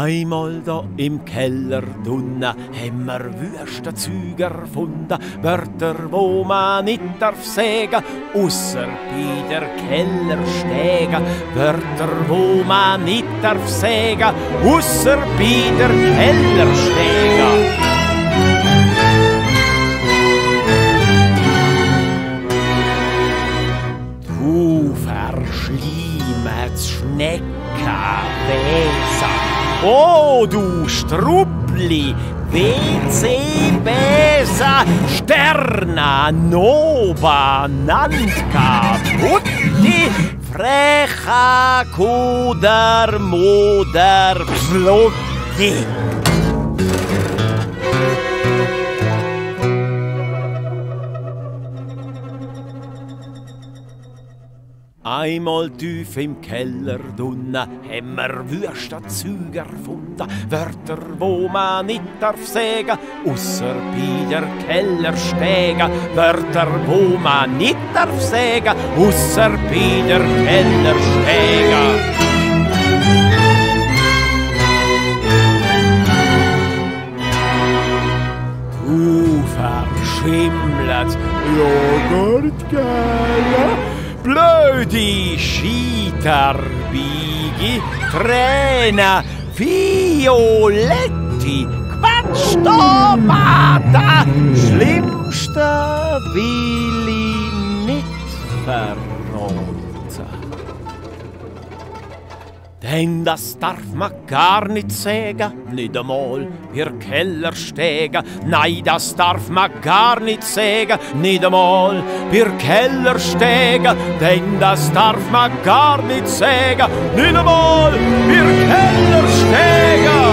Einmal da im Keller dunna haben wir wüste Züge erfunden, Wörter, wo man nicht darf sägen, ausser bei der Kellerstege. Wörter, wo man nicht darf sägen, ausser bei der Kellerstege. Du verschlimmets Schneckenwesen, oh du Struppli, WC-Besa, Sterna, Nova, Nantka, Putti, Frecha, Kuder, Moder, Pflutti. Einmal tief im Keller dunna haben wir wüste Züge erfunden, Wörter, wo man nicht darf sägen, ausser bei der Kellerstege. Wörter, wo man nicht darf sägen, ausser bei der Kellerstege. Du verschimmelt Joghurtgeier, blödi Scheiterbiegi, Träne, Violetti, Quatschtomata. Schlimmste will ich nicht verraten. Denn das darf man gar nicht sägen, nicht einmal per Kellerstege. Nein, das darf man gar nicht sägen, nicht einmal per Kellerstege. Denn das darf man gar nicht sägen, nicht einmal per Kellerstege.